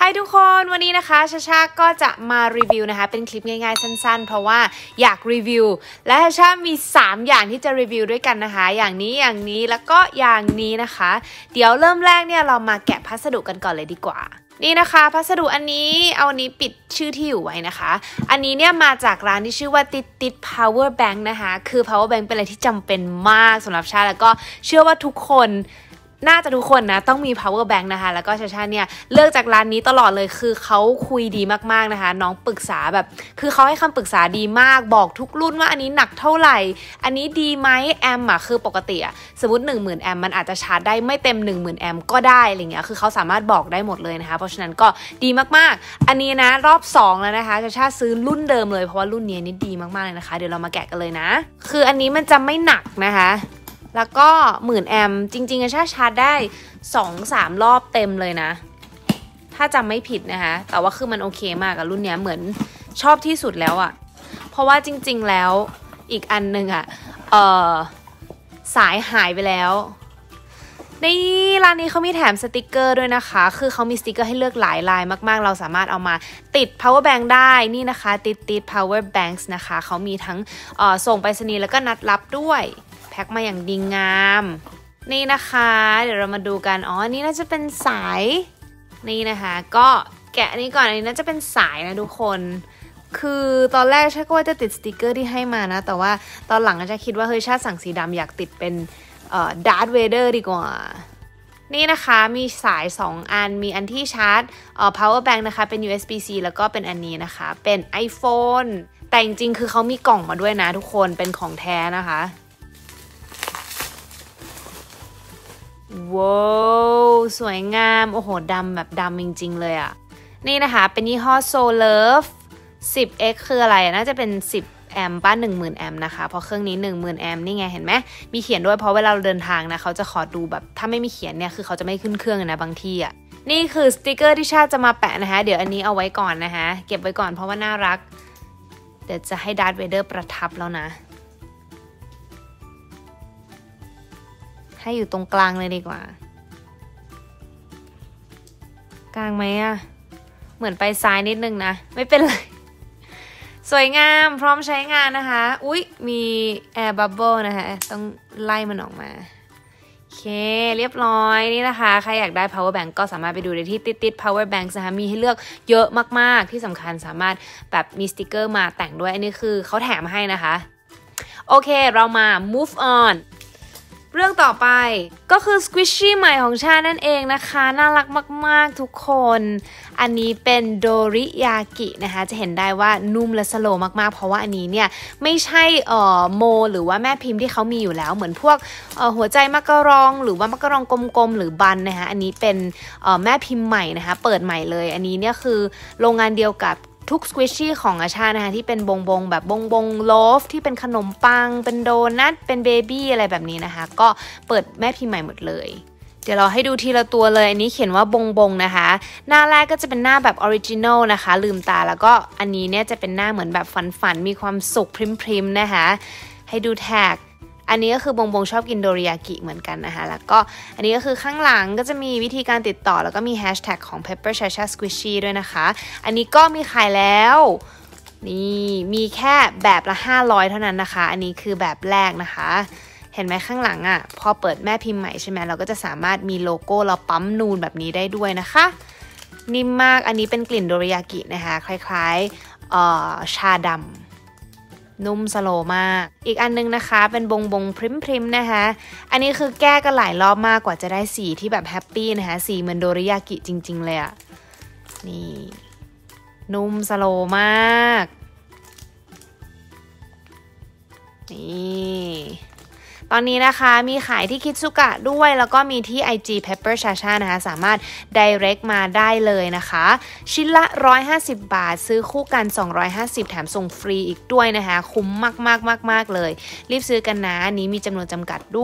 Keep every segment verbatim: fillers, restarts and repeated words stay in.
Hi ทุกคนวันนี้นะคะชาชาก็จะมารีวิวนะคะเป็นคลิปง่ายๆสั้นๆเพราะว่าอยากรีวิวและชาชามีสามอย่างที่จะรีวิวด้วยกันนะคะอย่างนี้อย่างนี้แล้วก็อย่างนี้นะคะเดี๋ยวเริ่มแรกเนี่ยเรามาแกะพัสดุกันก่อนเลยดีกว่านี่นะคะพัสดุอันนี้เอาอันนี้ปิดชื่อที่อยู่ไว้นะคะอันนี้เนี่ยมาจากร้านที่ชื่อว่าติดติด power bank นะคะคือ power bank เป็นอะไรที่จำเป็นมากสำหรับชาแล้วก็เชื่อว่าทุกคนน่าจะทุกคนนะต้องมี power bank นะคะแล้วก็ชาชาเนี่ยเลือกจากร้านนี้ตลอดเลยคือเขาคุยดีมากๆนะคะน้องปรึกษาแบบคือเขาให้คำปรึกษาดีมากบอกทุกรุ่นว่าอันนี้หนักเท่าไหร่อันนี้ดีไหมแอมอ่ะคือปกติอ่ะสมมติ หนึ่งหมื่น แอมมันอาจจะชาร์จได้ไม่เต็ม หนึ่งหมื่น แอมก็ได้อะไรเงี้ยคือเขาสามารถบอกได้หมดเลยนะคะเพราะฉะนั้นก็ดีมากๆอันนี้นะรอบสองแล้วนะคะชาชาซื้อรุ่นเดิมเลยเพราะว่ารุ่นนี้นี่ดีมากๆเลยนะคะเดี๋ยวเรามาแกะกันเลยนะคืออันนี้มันจะไม่หนักนะคะแล้วก็หมื่นแอมจริงๆชาชาร์จได้ สองสาม รอบเต็มเลยนะถ้าจำไม่ผิดนะคะแต่ว่าคือมันโอเคมากกับรุ่นเนี้ยเหมือนชอบที่สุดแล้วอะ่ะเพราะว่าจริงๆแล้วอีกอันหนึ่งอะ่ะเออสายหายไปแล้วในร้านนี้เขามีแถมสติกเกอร์ด้วยนะคะคือเขามีสติกเกอร์ให้เลือกหลายลายมากๆเราสามารถเอามาติด power bank ได้นี่นะคะติดติด power banks นะคะเขามีทั้งเอ่อส่งไปรษณีย์แล้วก็นัดรับด้วยแพ็คมาอย่างดีงามนี่นะคะเดี๋ยวเรามาดูกันอ๋อนี่น่าจะเป็นสายนี่นะคะก็แกะนี้ก่อนอันนี้น่าจะเป็นสายนะทุกคนคือตอนแรกชาก็ว่าจะติดสติกเกอร์ที่ให้มานะแต่ว่าตอนหลังจะคิดว่าเฮ้ยชาสั่งสีดำอยากติดเป็นเอ่อดาร์ธเวเดอร์ดีกว่านี่นะคะมีสายสองอันมีอันที่ชาร์จเอ่อ power bank นะคะเป็น ยู เอส บี ซี แล้วก็เป็นอันนี้นะคะเป็น iPhone แต่จริงๆคือเขามีกล่องมาด้วยนะทุกคนเป็นของแท้นะคะว้าวสวยงามโอ้โหดำแบบดำจริงๆเลยอ่ะนี่นะคะเป็นยี่ห้อ Solove สิบ เอ็กซ์ คืออะไรน่าจะเป็นสิบแอมป์ป้า หนึ่งหมื่น แอมป์นะคะเพราะเครื่องนี้ หนึ่งหมื่น แอมป์นี่ไงเห็นไหมมีเขียนด้วยเพราะเวลาเราเดินทางนะเขาจะขอดูแบบถ้าไม่มีเขียนเนี่ยคือเขาจะไม่ขึ้นเครื่องนะบางที่อ่ะนี่คือสติกเกอร์ที่ชาจะมาแปะนะคะเดี๋ยวอันนี้เอาไว้ก่อนนะคะเก็บไว้ก่อนเพราะว่าน่ารักเดี๋ยวจะให้ดาร์ธเวเดอร์ประทับแล้วนะให้อยู่ตรงกลางเลยดีกว่ากลางไหมอะเหมือนไปซ้ายนิดนึงนะไม่เป็นไรสวยงามพร้อมใช้งานนะคะอุ๊ยมีแอร์บับเบิ้ลนะคะต้องไล่มันออกมาโอเคเรียบร้อยนี่นะคะใครอยากได้ power bank ก็สามารถไปดูได้ที่ติดติด power bank นะคะมีให้เลือกเยอะมากๆที่สำคัญสามารถแบบมีสติกเกอร์มาแต่งด้วยอันนี้คือเขาแถมให้นะคะโอเคเรามา move onเรื่องต่อไปก็คือ squishy ใหม่ของชานั่นเองนะคะน่ารักมากๆทุกคนอันนี้เป็นโดริยากินะคะจะเห็นได้ว่านุ่มและสโลว์มากๆเพราะว่าอันนี้เนี่ยไม่ใช่เอ่อโมหรือว่าแม่พิมพ์ที่เขามีอยู่แล้วเหมือนพวกเอ่อหัวใจมักกะรองหรือว่ามักกะรองกลมๆหรือบันนะคะอันนี้เป็นเอ่อแม่พิมพ์ใหม่นะคะเปิดใหม่เลยอันนี้เนี่ยคือโรงงานเดียวกับทุกสควิชชี่ของอาชานะคะที่เป็นบงบงแบบบงบงโลฟที่เป็นขนมปังเป็นโดนัทเป็นเบบี้อะไรแบบนี้นะคะก็เปิดแม่พิมพ์ใหม่หมดเลยเดี๋ยวเราให้ดูทีละตัวเลยอันนี้เขียนว่าบงบงนะคะหน้าแรกก็จะเป็นหน้าแบบออริจินอลนะคะลืมตาแล้วก็อันนี้เนี่ยจะเป็นหน้าเหมือนแบบฝันฝันมีความสุขพริมๆนะคะให้ดูแท็กอันนี้ก็คือบงบงชอบกินโดริยากิเหมือนกันนะคะแล้วก็อันนี้ก็คือข้างหลังก็จะมีวิธีการติดต่อแล้วก็มีแฮชแท็กของ Pepper Chacha Squishy ด้วยนะคะอันนี้ก็มีขายแล้วนี่มีแค่แบบละห้าร้อยเท่านั้นนะคะอันนี้คือแบบแรกนะคะเห็นไหมข้างหลังอ่ะพอเปิดแม่พิมพ์ใหม่ใช่ไหมเราก็จะสามารถมีโลโก้เราปั๊มนูนแบบนี้ได้ด้วยนะคะนิ่มมากอันนี้เป็นกลิ่นโดริยากินะคะคล้ายๆเอ่อชาดำนุ่มสโลว์มากอีกอันนึงนะคะเป็นบงบงพริมพริมนะคะอันนี้คือแก้กันหลายรอบมากกว่าจะได้สีที่แบบแฮปปี้นะคะสีเหมือนโดริยากิจริงๆเลยอะนี่นุ่มสโลว์มากนี่ตอนนี้นะคะมีขายที่คิดซุกะด้วยแล้วก็มีที่ ไอ จี Pepper Chacha นะคะสามารถ direct มาได้เลยนะคะชิ้นละหนึ่งร้อยห้าสิบบาทซื้อคู่กันสองร้อยห้าสิบแถมส่งฟรีอีกด้วยนะคะคุ้มมากๆๆๆเลยรีบซื้อกันนะนี้มีจำนวนจำกัดด้วย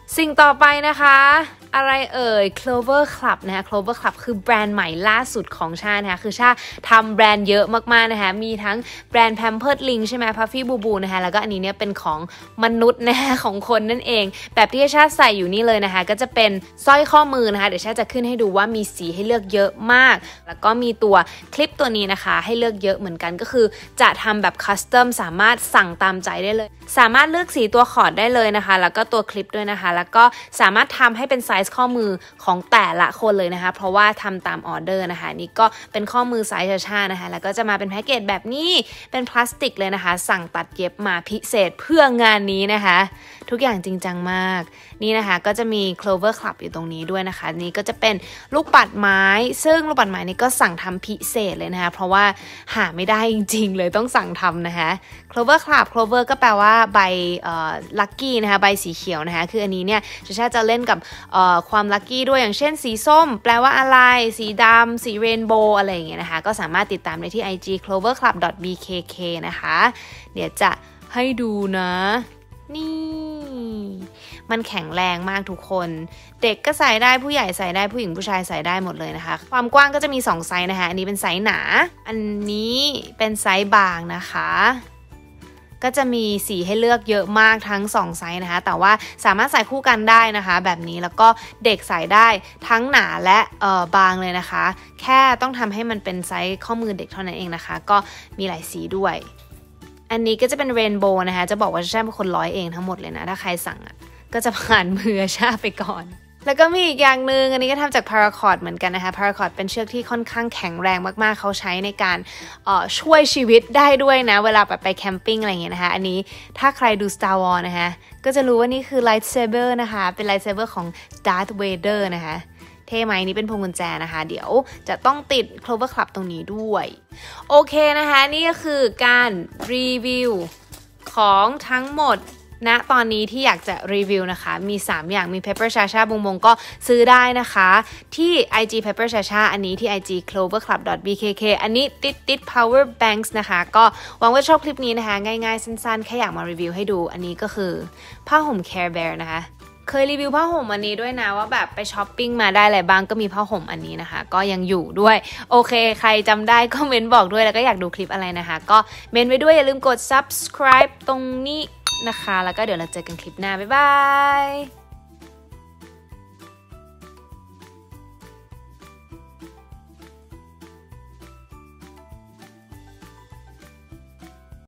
สิ่งต่อไปนะคะอะไรเอ่ย Clover Club นะคะ Clover Club คือแบรนด์ใหม่ล่าสุดของชานะคะคือชาทำแบรนด์เยอะมากๆนะคะมีทั้งแบรนด์ Pampers Link ใช่ไหม Puffy Boo Boo นะคะแล้วก็อันนี้เนี่ยเป็นของมนุษย์นะคะของคนนั่นเองแบบที่ชาใส่อยู่นี่เลยนะคะก็จะเป็นสร้อยข้อมือนะคะเดี๋ยวชาจะขึ้นให้ดูว่ามีสีให้เลือกเยอะมากแล้วก็มีตัวคลิปตัวนี้นะคะให้เลือกเยอะเหมือนกันก็คือจะทำแบบคัสตอมสามารถสั่งตามใจได้เลยสามารถเลือกสีตัวขอดได้เลยนะคะแล้วก็ตัวคลิปด้วยนะคะแล้วก็สามารถทำให้เป็นไซส์ข้อมือของแต่ละคนเลยนะคะเพราะว่าทำตามออเดอร์นะคะนี่ก็เป็นข้อมือไซส์ชาๆนะคะแล้วก็จะมาเป็นแพ็กเกจแบบนี้เป็นพลาสติกเลยนะคะสั่งตัดเย็บมาพิเศษเพื่องานนี้นะคะทุกอย่างจริงจังมากนี่นะคะก็จะมี Clover Club อยู่ตรงนี้ด้วยนะคะนี่ก็จะเป็นลูกปัดไม้ซึ่งลูกปัดไม้นี้ก็สั่งทำพิเศษเลยนะคะเพราะว่าหาไม่ได้จริงๆเลยต้องสั่งทำนะคะ Clover Club Clover ก็แปลว่าใบเอ่อ lucky นะคะใบสีเขียวนะคะคืออันนี้เนี่ยชาจะเล่นกับเอ่อความ lucky ด้วยอย่างเช่นสีส้มแปลว่าอะไรสีดำสีเรนโบว์อะไรอย่างเงี้ยนะคะก็สามารถติดตามได้ที่ ไอ จี คโลเวอร์คลับ ดอท บี เค เค นะคะเดี๋ยวจะให้ดูนะนี่มันแข็งแรงมากทุกคนเด็กก็ใส่ได้ผู้ใหญ่ใส่ได้ผู้หญิงผู้ชายใส่ได้หมดเลยนะคะความกว้างก็จะมีสองไซส์นะคะอันนี้เป็นไซส์หนาอันนี้เป็นไซส์บางนะคะก็จะมีสีให้เลือกเยอะมากทั้งสองไซส์นะคะแต่ว่าสามารถใส่คู่กันได้นะคะแบบนี้แล้วก็เด็กใส่ได้ทั้งหนาและเอ่อบางเลยนะคะแค่ต้องทำให้มันเป็นไซส์ข้อมือเด็กเท่านั้นเองนะคะก็มีหลายสีด้วยอันนี้ก็จะเป็นเรนโบว์นะคะจะบอกว่าชาเป็นคนร้อยเองทั้งหมดเลยนะถ้าใครสั่งอ่ะก็จะผ่านมือชาไปก่อนแล้วก็มีอีกอย่างหนึ่งอันนี้ก็ทำจาก Paracord เหมือนกันนะคะ Paracord เป็นเชือกที่ค่อนข้างแข็งแรงมากๆเขาใช้ในการเอ่อช่วยชีวิตได้ด้วยนะเวลาแบบไปแคมปิ้งอะไรอย่างเงี้ยนะคะอันนี้ถ้าใครดู Star Wars นะคะก็จะรู้ว่านี่คือ Lightsaber นะคะเป็น Lightsaber ของ Darth Vader นะคะเท่ไหมนี่เป็นพวงกุญแจนะคะเดี๋ยวจะต้องติด Clover Club ตรงนี้ด้วยโอเคนะคะนี่ก็คือการรีวิวของทั้งหมดณตอนนี้ที่อยากจะรีวิวนะคะมีสามอย่างมี Pepper Chacha บงบงก็ซื้อได้นะคะที่ ไอ จี Pepper Chacha อันนี้ที่ ไอ จี คโลเวอร์คลับ ดอท บี เค เค อันนี้ติดติด Power Banks นะคะก็หวังว่าชอบคลิปนี้นะคะง่ายๆสั้นๆแค่อยากมารีวิวให้ดูอันนี้ก็คือผ้าห่ม Care Bear นะคะเคยรีวิวผ้าห่มอันนี้ด้วยนะว่าแบบไปช้อปปิ้งมาได้อะไรบ้างก็มีผ้าห่มอันนี้นะคะก็ยังอยู่ด้วยโอเคใครจำได้ก็เมนบอกด้วยแล้วก็อยากดูคลิปอะไรนะคะก็เมนไว้ด้วยอย่าลืมกด subscribe ตรงนี้นะคะแล้วก็เดี๋ยวเราเจอกันคลิปหน้าบ๊ายบาย